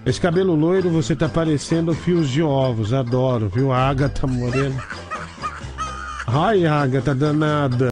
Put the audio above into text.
Esse cabelo loiro, você tá parecendo fios de ovos. Adoro, viu? A Agatha Moreno. Ai, Agatha danada.